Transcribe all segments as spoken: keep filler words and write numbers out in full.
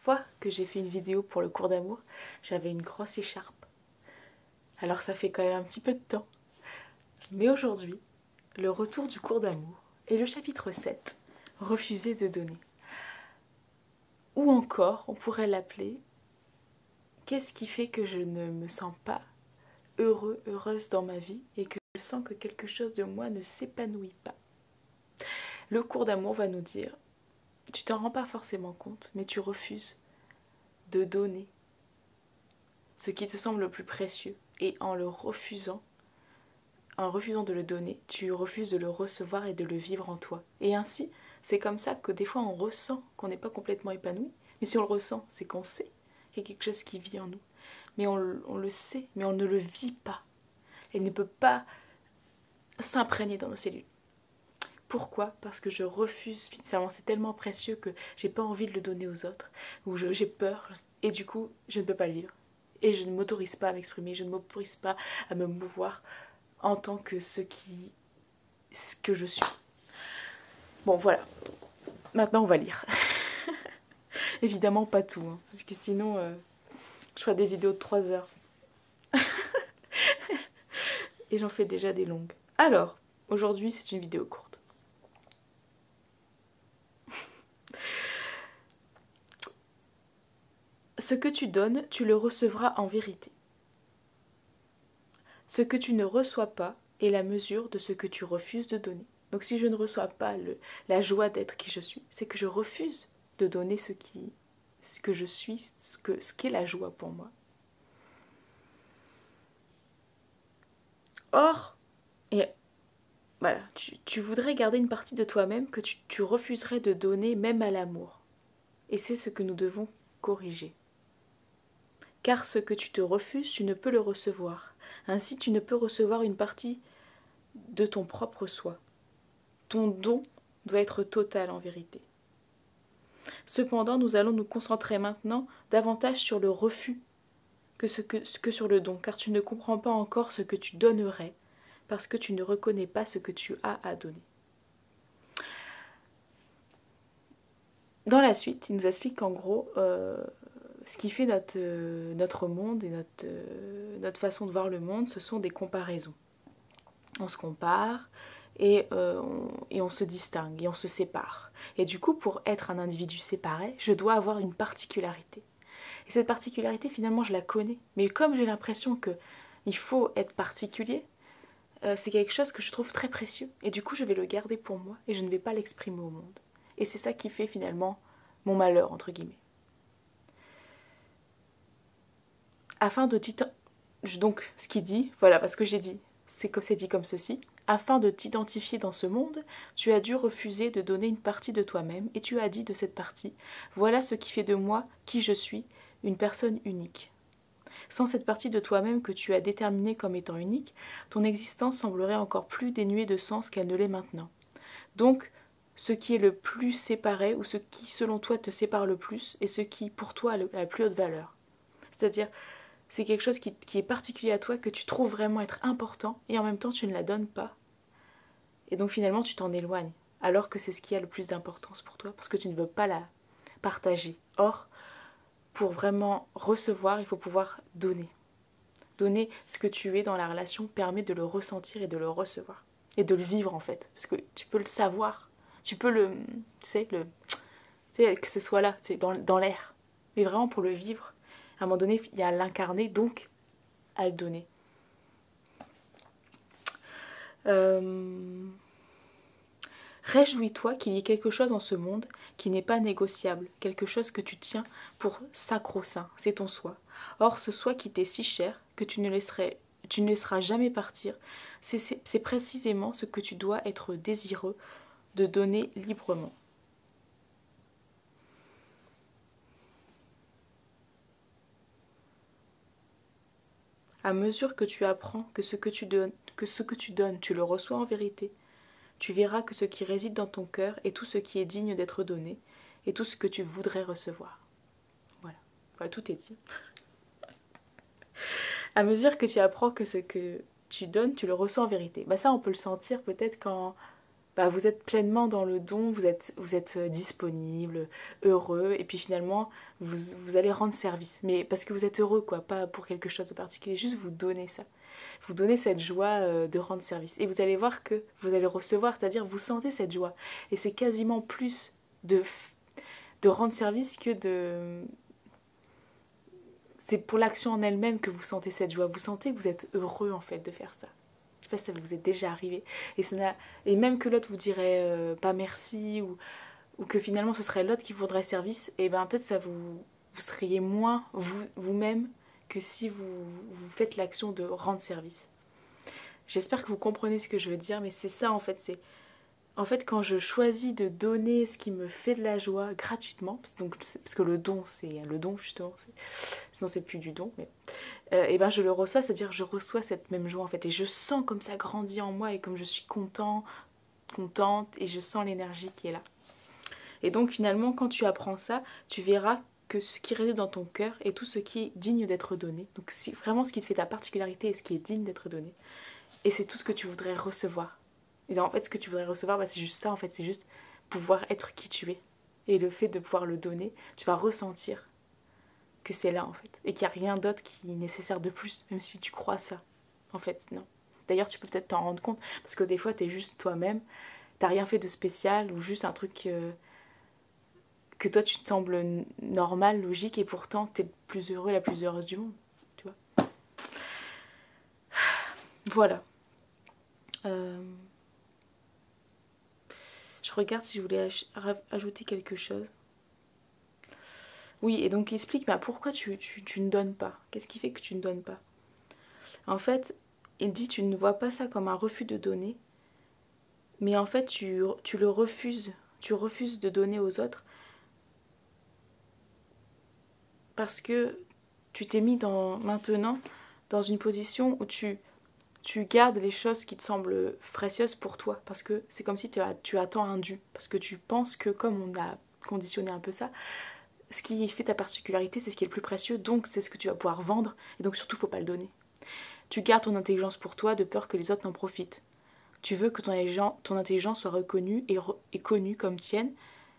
fois que j'ai fait une vidéo pour le cours d'amour, j'avais une grosse écharpe. Alors ça fait quand même un petit peu de temps. Mais aujourd'hui, le retour du cours d'amour et le chapitre sept, refuser de donner. Ou encore, on pourrait l'appeler, qu'est-ce qui fait que je ne me sens pas heureux, heureuse dans ma vie et que je sens que quelque chose de moi ne s'épanouit pas. Le cours d'amour va nous dire, tu t'en rends pas forcément compte, mais tu refuses de donner ce qui te semble le plus précieux. Et en le refusant, en refusant de le donner, tu refuses de le recevoir et de le vivre en toi. Et ainsi, c'est comme ça que des fois on ressent qu'on n'est pas complètement épanoui. Mais si on le ressent, c'est qu'on sait qu'il y a quelque chose qui vit en nous. Mais on, on le sait, mais on ne le vit pas. Elle ne peut pas s'imprégner dans nos cellules. Pourquoi? Parce que je refuse, finalement c'est tellement précieux que j'ai pas envie de le donner aux autres, ou j'ai peur, et du coup je ne peux pas le vivre. Et je ne m'autorise pas à m'exprimer, je ne m'autorise pas à me mouvoir en tant que ce qui, ce que je suis. Bon voilà, maintenant on va lire. Évidemment pas tout, hein, parce que sinon euh, je ferai des vidéos de trois heures. Et j'en fais déjà des longues. Alors, aujourd'hui c'est une vidéo courte. Ce que tu donnes, tu le recevras en vérité. Ce que tu ne reçois pas est la mesure de ce que tu refuses de donner. Donc si je ne reçois pas le, la joie d'être qui je suis, c'est que je refuse de donner ce, qui, ce que je suis, ce que, ce qu'est la joie pour moi. Or, et voilà, tu, tu voudrais garder une partie de toi-même que tu, tu refuserais de donner même à l'amour. Et c'est ce que nous devons corriger. Car ce que tu te refuses, tu ne peux le recevoir. Ainsi, tu ne peux recevoir une partie de ton propre soi. Ton don doit être total en vérité. Cependant, nous allons nous concentrer maintenant davantage sur le refus que, ce que, que sur le don, car tu ne comprends pas encore ce que tu donnerais, parce que tu ne reconnais pas ce que tu as à donner. Dans la suite, il nous explique qu'en gros, euh, ce qui fait notre, euh, notre monde et notre, euh, notre façon de voir le monde, ce sont des comparaisons. On se compare et, euh, on, et on se distingue et on se sépare. Et du coup, pour être un individu séparé, je dois avoir une particularité. Et cette particularité, finalement, je la connais. Mais comme j'ai l'impression qu'il faut être particulier, euh, c'est quelque chose que je trouve très précieux. Et du coup, je vais le garder pour moi et je ne vais pas l'exprimer au monde. Et c'est ça qui fait finalement mon malheur, entre guillemets. Afin de donc ce qu'il dit, voilà, parce que j'ai dit, c'est que c'est dit comme ceci. Afin de t'identifier dans ce monde, tu as dû refuser de donner une partie de toi-même, et tu as dit de cette partie, voilà ce qui fait de moi qui je suis, une personne unique. Sans cette partie de toi-même que tu as déterminée comme étant unique, ton existence semblerait encore plus dénuée de sens qu'elle ne l'est maintenant. Donc, ce qui est le plus séparé, ou ce qui selon toi te sépare le plus, est ce qui pour toi a la plus haute valeur. C'est-à-dire, c'est quelque chose qui, qui est particulier à toi, que tu trouves vraiment être important, et en même temps tu ne la donnes pas. Et donc finalement tu t'en éloignes, alors que c'est ce qui a le plus d'importance pour toi, parce que tu ne veux pas la partager. Or, pour vraiment recevoir, il faut pouvoir donner. Donner ce que tu es dans la relation permet de le ressentir et de le recevoir. Et de le vivre en fait, parce que tu peux le savoir, tu peux le, tu sais, le, tu sais, que ce soit là, tu sais, dans, dans l'air. Mais vraiment pour le vivre, à un moment donné, il y a à l'incarner, donc à le donner. Euh... Réjouis-toi qu'il y ait quelque chose dans ce monde qui n'est pas négociable, quelque chose que tu tiens pour sacro-saint, c'est ton soi. Or, ce soi qui t'est si cher que tu ne, laisserais, tu ne laisseras jamais partir, c'est précisément ce que tu dois être désireux de donner librement. À mesure que tu apprends que ce que tu donnes, que ce que tu donnes, tu le reçois en vérité, tu verras que ce qui réside dans ton cœur est tout ce qui est digne d'être donné et tout ce que tu voudrais recevoir. Voilà, voilà, tout est dit. À mesure que tu apprends que ce que tu donnes, tu le reçois en vérité. Bah ça, on peut le sentir peut-être quand, bah, vous êtes pleinement dans le don, vous êtes, vous êtes disponible, heureux, et puis finalement, vous, vous allez rendre service. Mais parce que vous êtes heureux, quoi, pas pour quelque chose de particulier, juste vous donnez ça. Vous donnez cette joie euh, de rendre service. Et vous allez voir que vous allez recevoir, c'est-à-dire vous sentez cette joie. Et c'est quasiment plus de, de rendre service que de... C'est pour l'action en elle-même que vous sentez cette joie. Vous sentez que vous êtes heureux, en fait, de faire ça. Je sais pas si ça vous est déjà arrivé. Et, ça et même que l'autre vous dirait euh, pas merci, ou, ou que finalement ce serait l'autre qui vous rendrait service, et bien peut-être ça vous, vous seriez moins vous, vous-même que si vous, vous faites l'action de rendre service. J'espère que vous comprenez ce que je veux dire, mais c'est ça en fait, c'est... En fait, quand je choisis de donner ce qui me fait de la joie gratuitement, parce que, donc, parce que le don, c'est le don justement, c'est, sinon c'est plus du don, mais euh, et ben je le reçois, c'est-à-dire je reçois cette même joie en fait, et je sens comme ça grandit en moi, et comme je suis content, contente, et je sens l'énergie qui est là. Et donc finalement, quand tu apprends ça, tu verras que ce qui réside dans ton cœur est tout ce qui est digne d'être donné. Donc c'est vraiment ce qui te fait ta particularité et ce qui est digne d'être donné. Et c'est tout ce que tu voudrais recevoir. Et en fait, ce que tu voudrais recevoir, bah, c'est juste ça, en fait, c'est juste pouvoir être qui tu es. Et le fait de pouvoir le donner, tu vas ressentir que c'est là, en fait. Et qu'il n'y a rien d'autre qui est nécessaire de plus, même si tu crois ça. En fait, non. D'ailleurs, tu peux peut-être t'en rendre compte, parce que des fois, tu es juste toi-même, t'as rien fait de spécial, ou juste un truc euh, que toi, tu te sembles normal, logique, et pourtant, tu es le plus heureux, la plus heureuse du monde. Tu vois. Voilà. Euh... Je regarde si je voulais ajouter quelque chose. Oui, et donc il explique bah, pourquoi tu, tu, tu ne donnes pas. Qu'est-ce qui fait que tu ne donnes pas? En fait, il dit tu ne vois pas ça comme un refus de donner, mais en fait tu, tu le refuses. Tu refuses de donner aux autres parce que tu t'es mis dans, maintenant dans une position où tu, tu gardes les choses qui te semblent précieuses pour toi, parce que c'est comme si tu, as, tu attends un dû, parce que tu penses que comme on a conditionné un peu ça, ce qui fait ta particularité, c'est ce qui est le plus précieux, donc c'est ce que tu vas pouvoir vendre, et donc surtout, il ne faut pas le donner. Tu gardes ton intelligence pour toi de peur que les autres n'en profitent. Tu veux que ton, ton intelligence soit reconnue et, re, et connue comme tienne,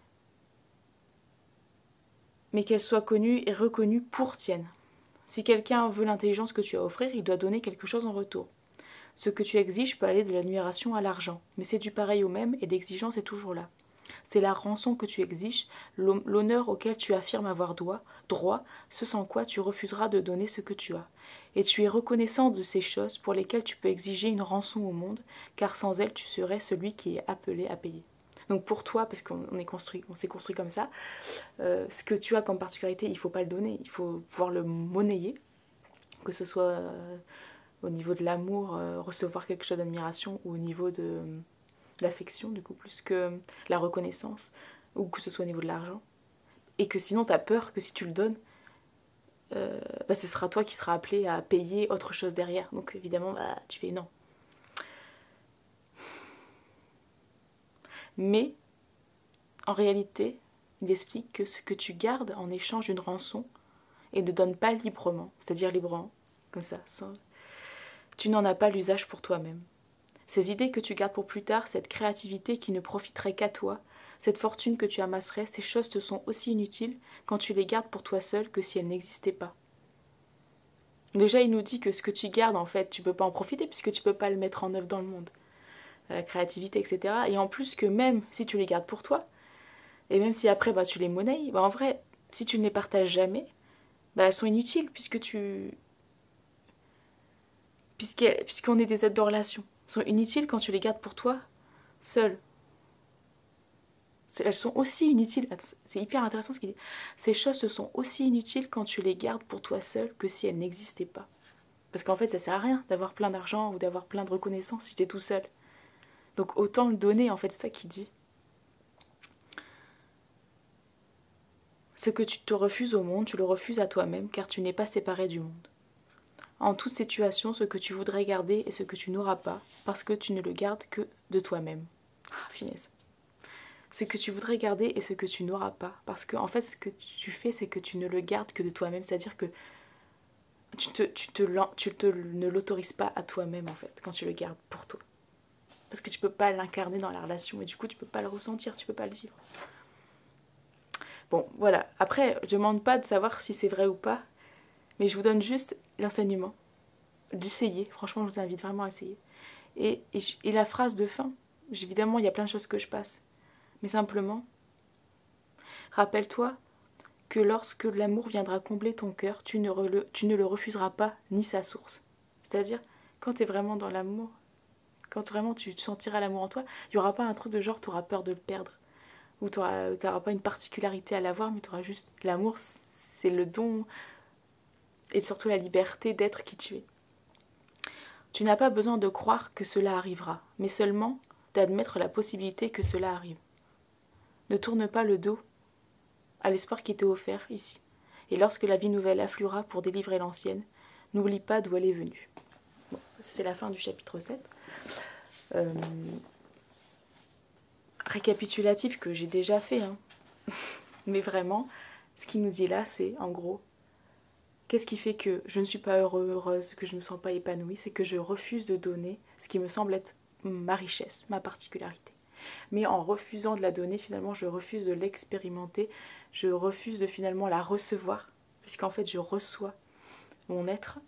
mais qu'elle soit connue et reconnue pour tienne. Si quelqu'un veut l'intelligence que tu as à offrir, il doit donner quelque chose en retour. Ce que tu exiges peut aller de l'admiration à l'argent, mais c'est du pareil au même et l'exigence est toujours là. C'est la rançon que tu exiges, l'honneur auquel tu affirmes avoir droit, droit, ce sans quoi tu refuseras de donner ce que tu as. Et tu es reconnaissant de ces choses pour lesquelles tu peux exiger une rançon au monde, car sans elles tu serais celui qui est appelé à payer. Donc pour toi, parce qu'on est construit, on s'est construit comme ça, euh, ce que tu as comme particularité, il ne faut pas le donner, il faut pouvoir le monnayer, que ce soit euh, au niveau de l'amour, euh, recevoir quelque chose d'admiration, ou au niveau de l'affection, du coup, plus que la reconnaissance, ou que ce soit au niveau de l'argent. Et que sinon, tu as peur que si tu le donnes, euh, bah, ce sera toi qui seras appelé à payer autre chose derrière. Donc évidemment, bah, tu fais non. Mais, en réalité, il explique que ce que tu gardes en échange d'une rançon et ne donnes pas librement, c'est-à-dire librement, comme ça, sans... tu n'en as pas l'usage pour toi-même. Ces idées que tu gardes pour plus tard, cette créativité qui ne profiterait qu'à toi, cette fortune que tu amasserais, ces choses te sont aussi inutiles quand tu les gardes pour toi seul que si elles n'existaient pas. Déjà, il nous dit que ce que tu gardes, en fait, tu ne peux pas en profiter puisque tu ne peux pas le mettre en œuvre dans le monde. La créativité, et cetera. Et en plus que même si tu les gardes pour toi, et même si après bah, tu les monnaies, bah, en vrai, si tu ne les partages jamais, bah, elles sont inutiles puisque tu... puisqu'on est des êtres de relation. Elles sont inutiles quand tu les gardes pour toi, seul. Elles sont aussi inutiles, c'est hyper intéressant ce qu'il dit. Ces choses sont aussi inutiles quand tu les gardes pour toi seul que si elles n'existaient pas. Parce qu'en fait, ça sert à rien d'avoir plein d'argent ou d'avoir plein de reconnaissance si t'es tout seul. Donc autant le donner, en fait, c'est ça qu'il dit. Ce que tu te refuses au monde, tu le refuses à toi-même, car tu n'es pas séparé du monde. En toute situation, ce que tu voudrais garder est ce que tu n'auras pas, parce que tu ne le gardes que de toi-même. Ah, finesse. Ce que tu voudrais garder est ce que tu n'auras pas, parce que en fait, ce que tu fais, c'est que tu ne le gardes que de toi-même, c'est-à-dire que tu, te, tu, te, tu te, ne l'autorises pas à toi-même, en fait, quand tu le gardes pour toi. parce que tu peux pas l'incarner dans la relation et du coup tu peux pas le ressentir, tu peux pas le vivre. Bon, voilà. Après, je demande pas de savoir si c'est vrai ou pas, mais je vous donne juste l'enseignement d'essayer. Franchement, je vous invite vraiment à essayer. Et, et, et la phrase de fin, évidemment, il y a plein de choses que je passe, mais simplement, rappelle-toi que lorsque l'amour viendra combler ton cœur, tu ne, re, tu ne le refuseras pas ni sa source. C'est-à-dire, quand tu es vraiment dans l'amour, quand vraiment tu sentiras l'amour en toi, il n'y aura pas un truc de genre, tu auras peur de le perdre. Ou tu n'auras pas une particularité à l'avoir, mais tu auras juste l'amour, c'est le don et surtout la liberté d'être qui tu es. Tu n'as pas besoin de croire que cela arrivera, mais seulement d'admettre la possibilité que cela arrive. Ne tourne pas le dos à l'espoir qui t'est offert ici. Et lorsque la vie nouvelle affluera pour délivrer l'ancienne, n'oublie pas d'où elle est venue. Bon, c'est la fin du chapitre sept. Euh, récapitulatif que j'ai déjà fait, hein. Mais vraiment, ce qu'il nous dit là, c'est en gros, qu'est-ce qui fait que je ne suis pas heureux, heureuse, que je ne me sens pas épanouie, c'est que je refuse de donner ce qui me semble être ma richesse, ma particularité. Mais en refusant de la donner, finalement, je refuse de l'expérimenter, je refuse de finalement la recevoir, puisqu'en fait, je reçois mon être.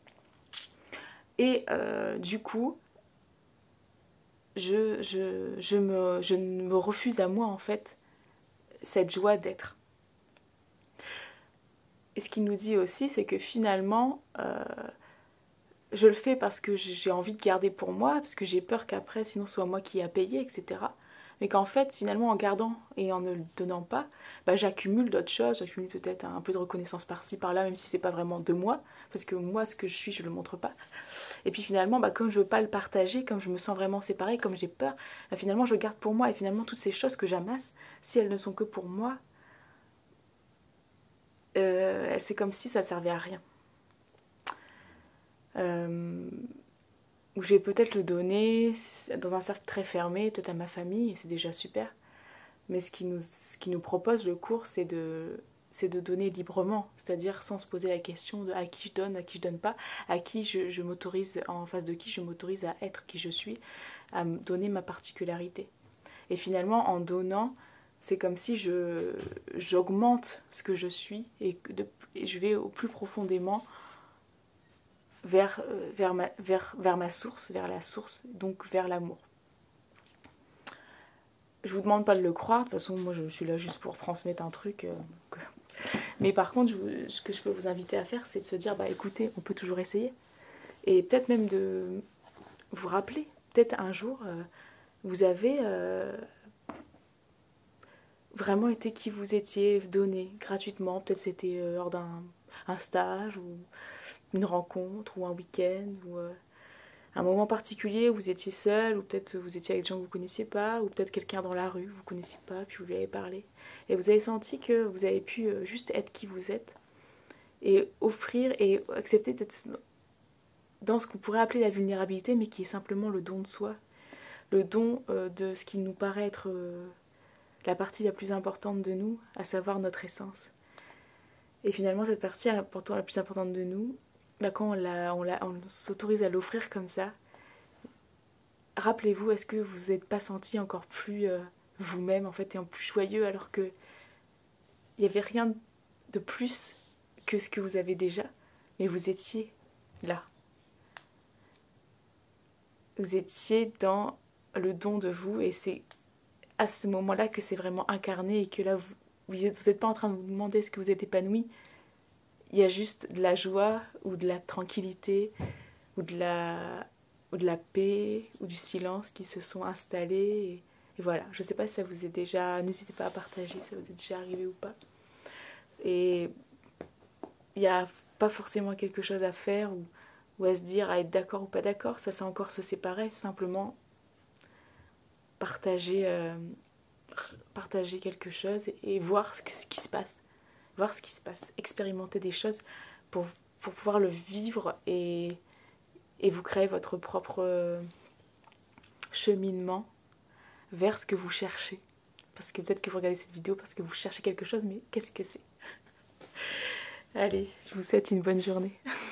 Et euh, du coup, je, je, je, me, je me refuse à moi, en fait, cette joie d'être. Et ce qu'il nous dit aussi, c'est que finalement, euh, je le fais parce que j'ai envie de garder pour moi, parce que j'ai peur qu'après, sinon, ce soit moi qui ai à payer, et cetera. Mais qu'en fait, finalement, en gardant et en ne le donnant pas, bah, j'accumule d'autres choses, j'accumule peut-être un peu de reconnaissance par-ci, par-là, même si c'est pas vraiment de moi, parce que moi, ce que je suis, je le montre pas. Et puis finalement, bah, comme je veux pas le partager, comme je me sens vraiment séparée, comme j'ai peur, bah, finalement, je garde pour moi. Et finalement, toutes ces choses que j'amasse, si elles ne sont que pour moi, euh, c'est comme si ça servait à rien. Euh, où je vais peut-être le donner dans un cercle très fermé, peut-être à ma famille, et c'est déjà super. Mais ce qui nous, ce qui nous propose le cours, c'est de, c'est de donner librement, c'est-à-dire sans se poser la question de à qui je donne, à qui je donne pas, à qui je, je m'autorise, en face de qui je m'autorise à être qui je suis, à me donner ma particularité. Et finalement, en donnant, c'est comme si je, j'augmente ce que je suis et, que de, et je vais au plus profondément vers, vers, ma, vers, vers ma source, vers la source, donc vers l'amour. Je vous demande pas de le croire, de toute façon moi je suis là juste pour transmettre un truc. Euh, que... Mais par contre, je, ce que je peux vous inviter à faire, c'est de se dire, bah écoutez, on peut toujours essayer. Et peut-être même de vous rappeler, peut-être un jour, euh, vous avez euh, vraiment été qui vous étiez, donné gratuitement, peut-être c'était euh, lors d'un un stage, ou une rencontre, ou un week-end, ou... Euh, un moment particulier où vous étiez seul, ou peut-être vous étiez avec des gens que vous ne connaissiez pas, ou peut-être quelqu'un dans la rue que vous ne connaissiez pas, puis vous lui avez parlé. Et vous avez senti que vous avez pu juste être qui vous êtes, et offrir et accepter d'être dans ce qu'on pourrait appeler la vulnérabilité, mais qui est simplement le don de soi, le don de ce qui nous paraît être la partie la plus importante de nous, à savoir notre essence. Et finalement, cette partie la plus importante de nous, bah quand on, la, on, la, on s'autorise à l'offrir comme ça, rappelez-vous, est-ce que vous n'êtes pas senti encore plus euh, vous-même en fait et en plus joyeux alors que il n'y avait rien de plus que ce que vous avez déjà, mais vous étiez là. Vous étiez dans le don de vous et c'est à ce moment-là que c'est vraiment incarné et que là vous n'êtes pas en train de vous demander est-ce que vous êtes épanoui. Il y a juste de la joie ou de la tranquillité ou de la, ou de la paix ou du silence qui se sont installés. Et, et voilà, je ne sais pas si ça vous est déjà... N'hésitez pas à partager si ça vous est déjà arrivé ou pas. Et il n'y a pas forcément quelque chose à faire ou, ou à se dire, à être d'accord ou pas d'accord. Ça, c'est encore se séparer. Simplement partager, euh, partager quelque chose et, et voir ce, que, ce qui se passe. Voir ce qui se passe, expérimenter des choses pour, pour pouvoir le vivre et, et vous créer votre propre cheminement vers ce que vous cherchez. Parce que peut-être que vous regardez cette vidéo parce que vous cherchez quelque chose, mais qu'est-ce que c'est? Allez, je vous souhaite une bonne journée.